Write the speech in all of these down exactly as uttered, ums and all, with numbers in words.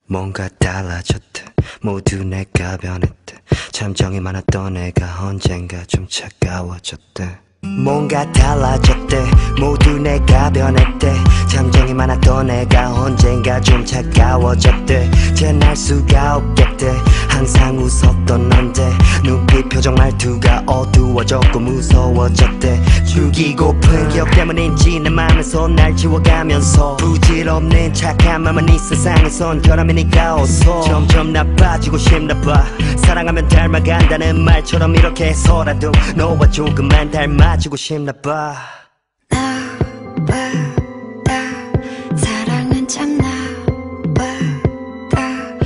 뭔가 달라졌대. 모두 내가 변했대. 참정이 많았던 내가 언젠가 좀 차가워졌대. 뭔가 달라졌대. 모두 내가 변했대. 참정이 많았던 내가 언젠가 좀 차가워졌대. 쟤 알 수가 없겠대. 항상 웃었던 넌데 눈빛 표정 말투가 어두워졌고 무서워졌대. 죽이고픈 기억 때문인지 내 맘에서 날 지워가면서 부질없는 착한 맘은 이 세상에선 결함이니까 어서 점점 나빠지고 싶나봐. 사랑하면 닮아간다는 말처럼 이렇게 해서라도 너와 조금만 닮아지고 싶나봐. 사랑은 참 나보다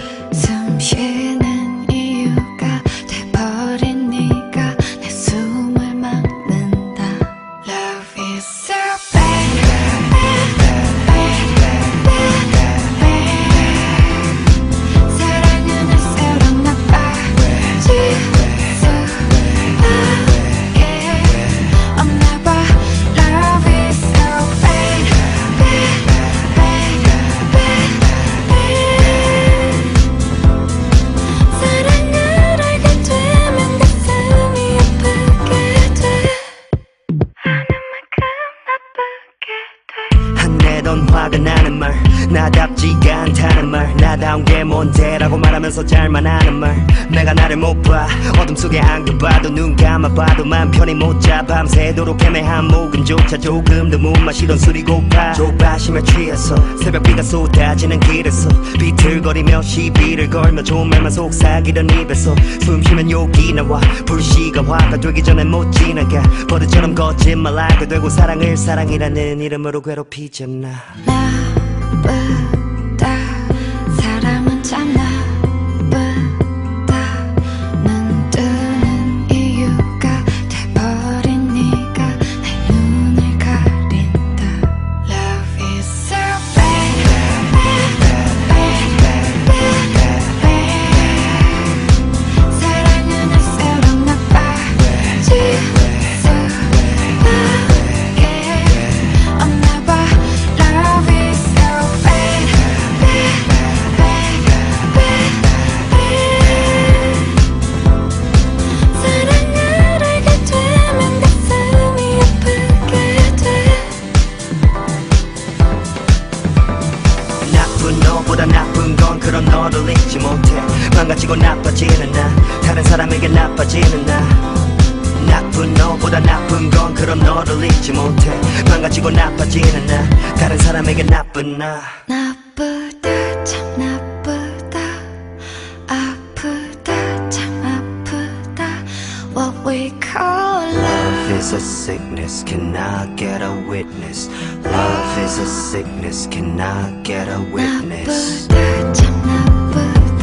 숨쉬는 이유가 돼버린 네가 내 숨을 막는다. Love is so bad, bad, bad, bad, bad. 사랑은 할수록 나빠질 수밖에 없나봐. Love is so bad, bad, bad, bad, bad. 사랑을 알게 되면 가슴이 아프게 돼. 아는 만큼 나쁘게 돼. 한내던 화가 나는 말, 나답지가 않다는 말, 나다운 게 뭔데라고 말하면서 잘만 하는 말. 내가 나를 못 봐, 어둠 속에 안겨봐도 눈 감아봐도 맘 편히 못 잡아. 밤새도록 애매한 목음조차 조금 더 못 마시던 술이 고파. 조바심에 취해서 새벽비가 쏟아지는 길에서 비틀거리며 시비를 걸며 좋은 말만 속삭이던 입에서 숨 쉬면 욕이 나와. 불씨가 화가 되기 전에 못 지나가. 버릇처럼 거짓말하게 되고 사랑을 사랑이라는 이름으로 괴롭히잖아. 나쁘다. 사람은 참 나쁘다. 눈 뜨는 이유가 돼버린 네가 내 눈을 가린다. Love is so bad, bad, bad, bad, bad. 사랑은 할수록 나빠질 수밖에 없나봐. Love is so bad, bad, bad, bad, bad. 사랑을 알게 되면 가슴이 아프게 돼. 나쁜 너보다 나쁜 건 그런 너를 잊지 못해. 망가지고 나빠지는 나, 다른 사람에게 나빠지는 나. 나쁜 너보다 나쁜 건 그런 너를 잊지 못해. 망가지고 나빠지는 나, 다른 사람에게 나쁜 나. 나쁘다 참 나쁘다. 아프다 참 아프다. What we call love. Love is a sickness, can I get a witness? Love is a sickness, can I get a witness? 나쁘다 참 나쁘다.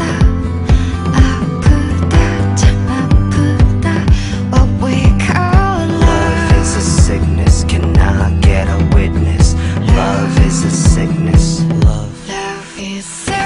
아프다 참 아프다. What we call Love love. is a sickness, can I get a witness? Love is a sickness. Love. Love is so